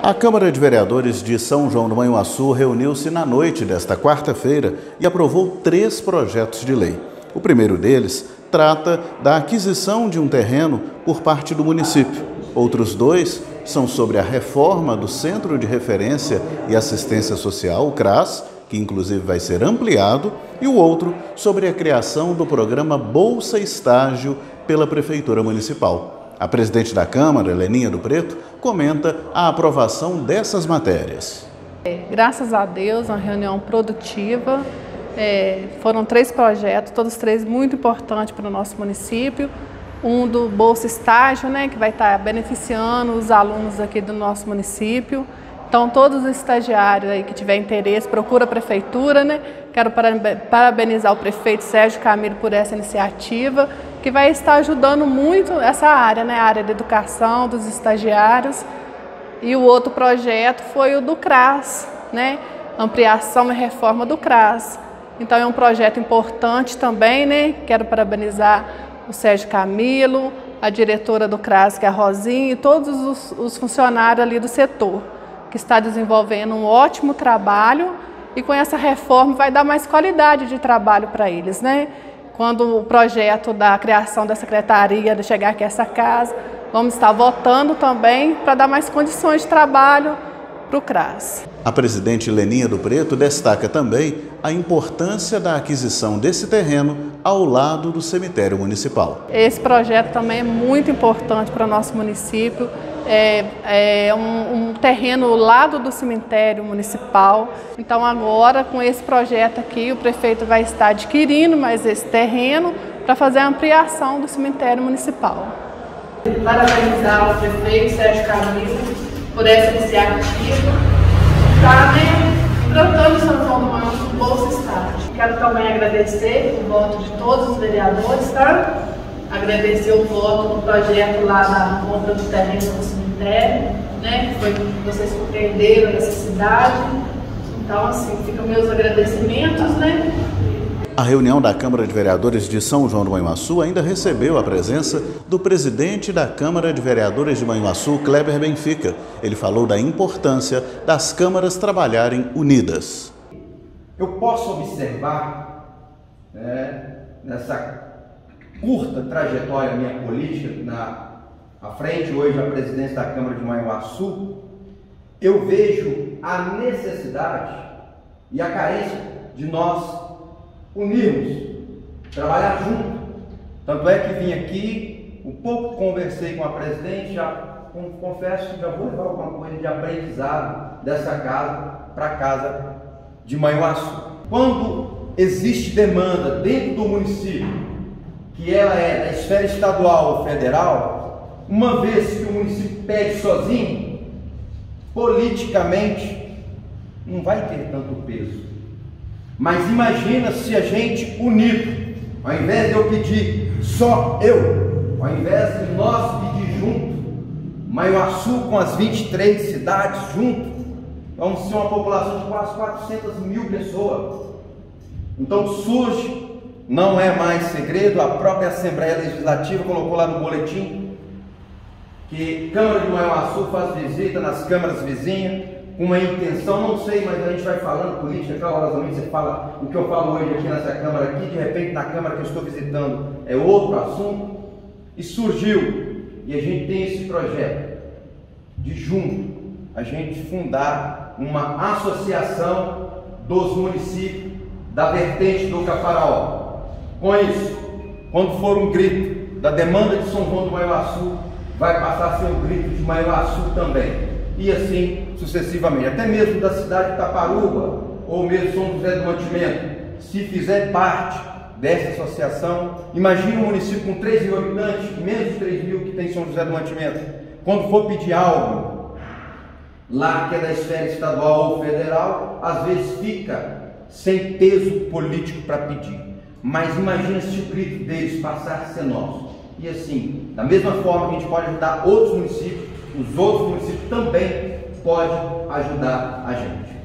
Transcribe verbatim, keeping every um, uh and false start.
A Câmara de Vereadores de São João do Manhuaçu reuniu-se na noite desta quarta-feira e aprovou três projetos de lei. O primeiro deles trata da aquisição de um terreno por parte do município. Outros dois são sobre a reforma do Centro de Referência e Assistência Social, o CRAS, que inclusive vai ser ampliado, e o outro sobre a criação do programa Bolsa Estágio pela Prefeitura Municipal. A presidente da Câmara, Leninha do Preto, comenta a aprovação dessas matérias. É, graças a Deus, uma reunião produtiva. É, foram três projetos, todos três muito importantes para o nosso município. Um do Bolsa Estágio, né, que vai estar beneficiando os alunos aqui do nosso município. Então, todos os estagiários aí que tiver interesse, procura a Prefeitura, né? Quero parabenizar o prefeito Sérgio Camilo por essa iniciativa, que vai estar ajudando muito essa área, né? A área da educação, dos estagiários. E o outro projeto foi o do CRAS, né? Ampliação e reforma do CRAS. Então, é um projeto importante também, né? Quero parabenizar o Sérgio Camilo, a diretora do CRAS, que é a Rosinha, e todos os, os funcionários ali do setor, que está desenvolvendo um ótimo trabalho, e com essa reforma vai dar mais qualidade de trabalho para eles, né? Quando o projeto da criação da secretaria de chegar aqui a essa casa, vamos estar votando também para dar mais condições de trabalho para o CRAS. A presidente Leninha do Preto destaca também a importância da aquisição desse terreno ao lado do cemitério municipal. Esse projeto também é muito importante para o nosso município. É, é um, um terreno ao lado do cemitério municipal. Então agora, com esse projeto aqui, o prefeito vai estar adquirindo mais esse terreno para fazer a ampliação do cemitério municipal. Parabenizar o prefeito Sérgio Camilo por essa iniciativa, está, né, tratando São João do Manhuaçu com Bolsa Estágio. Quero também agradecer o voto de todos os vereadores, tá? Agradecer o voto do projeto lá na compra do terreno do cemitério, né? Que foi que vocês compreenderam a necessidade. Então, assim, ficam meus agradecimentos, né? A reunião da Câmara de Vereadores de São João do Manhuaçu ainda recebeu a presença do presidente da Câmara de Vereadores de Manhuaçu, Kleber Benfica. Ele falou da importância das câmaras trabalharem unidas. Eu posso observar, né, nessa curta trajetória minha política na à frente hoje da presidência da Câmara de Manhuaçu, eu vejo a necessidade e a carência de nós unirmos, trabalhar junto. Tanto é que vim aqui, um pouco conversei com a presidente, já confesso que já vou levar alguma coisa de aprendizado dessa casa para a casa de Manhuaçu. Quando existe demanda dentro do município, que ela é da esfera estadual ou federal, uma vez que o município pede sozinho, politicamente não vai ter tanto peso. Mas imagina se a gente unido, ao invés de eu pedir só eu, ao invés de nós pedir junto, Manhuaçu com as vinte e três cidades junto, vamos ser uma população de quase quatrocentas mil pessoas. Então surge, não é mais segredo, a própria Assembleia Legislativa colocou lá no boletim que Câmara de Manhuaçu faz visita nas câmaras vizinhas, com uma intenção, não sei, mas a gente vai falando política, calorosamente você fala o que eu falo hoje aqui nessa Câmara aqui, de repente na Câmara que eu estou visitando é outro assunto, e surgiu, e a gente tem esse projeto de junto, a gente fundar uma associação dos municípios da vertente do Caparaó. Com isso, quando for um grito da demanda de São João do Manhuaçu, vai passar a ser um grito de Manhuaçu também. E assim sucessivamente, até mesmo da cidade de Taparuba, ou mesmo São José do Mantimento, se fizer parte dessa associação, imagine um município com três mil habitantes, menos de três mil que tem São José do Mantimento, quando for pedir algo lá que é da esfera estadual ou federal, às vezes fica sem peso político para pedir. Mas imagina se o grito deles passar a ser nosso. E assim, da mesma forma que a gente pode ajudar outros municípios, os outros municípios também podem ajudar a gente.